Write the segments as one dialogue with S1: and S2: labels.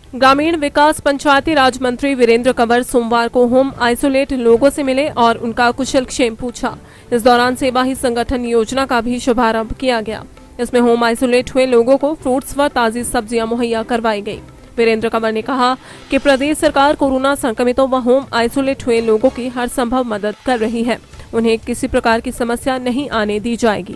S1: ग्रामीण विकास पंचायती राज मंत्री वीरेंद्र कंवर सोमवार को होम आइसोलेट लोगों से मिले और उनका कुशलक्षेम पूछा। इस दौरान सेवा ही संगठन योजना का भी शुभारंभ किया गया। इसमें होम आइसोलेट हुए लोगों को फ्रूट्स व ताजी सब्जियां मुहैया करवाई गई। वीरेंद्र कंवर ने कहा कि प्रदेश सरकार कोरोना संक्रमितों व होम आइसोलेट हुए लोगों की हर संभव मदद कर रही है। उन्हें किसी प्रकार की समस्या नहीं आने दी जाएगी।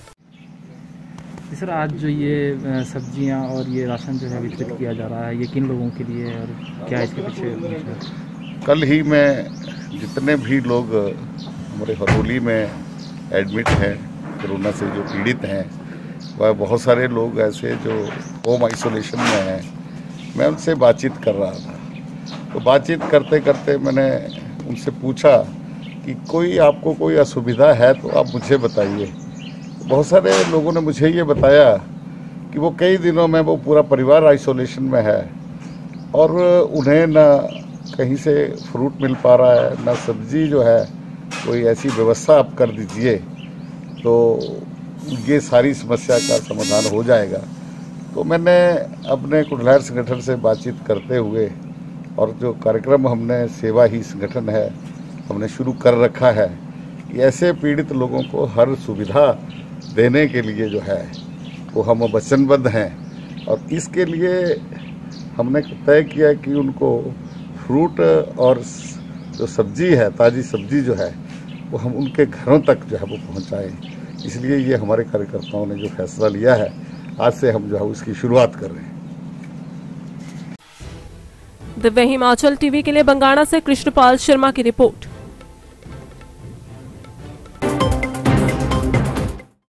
S2: सर, आज जो ये सब्जियां और ये राशन जो है वितरित किया जा रहा है, ये किन लोगों के लिए है और क्या इसके पीछे?
S3: कल ही में जितने भी लोग हमारे हरोली में एडमिट हैं, कोरोना से जो पीड़ित हैं, वह बहुत सारे लोग ऐसे जो होम आइसोलेशन में हैं, मैं उनसे बातचीत कर रहा था। तो बातचीत करते करते मैंने उनसे पूछा कि कोई आपको कोई असुविधा है तो आप मुझे बताइए। बहुत सारे लोगों ने मुझे ये बताया कि वो कई दिनों में वो पूरा परिवार आइसोलेशन में है और उन्हें ना कहीं से फ्रूट मिल पा रहा है, ना सब्जी जो है कोई ऐसी व्यवस्था आप कर दीजिए तो ये सारी समस्या का समाधान हो जाएगा। तो मैंने अपने कुटलहर संगठन से बातचीत करते हुए और जो कार्यक्रम हमने सेवा ही संगठन है हमने शुरू कर रखा है कि ऐसे पीड़ित लोगों को हर सुविधा देने के लिए जो है वो हम वचनबद्ध हैं और इसके लिए हमने तय किया कि उनको फ्रूट और जो सब्जी है, ताज़ी सब्जी जो है वो हम उनके घरों तक जो है वो पहुंचाएं। इसलिए ये हमारे कार्यकर्ताओं ने जो फैसला लिया है, आज से हम जो है उसकी शुरुआत कर रहे हैं।
S1: दिव्य हिमाचल टीवी के लिए बंगाणा से कृष्णपाल शर्मा की रिपोर्ट।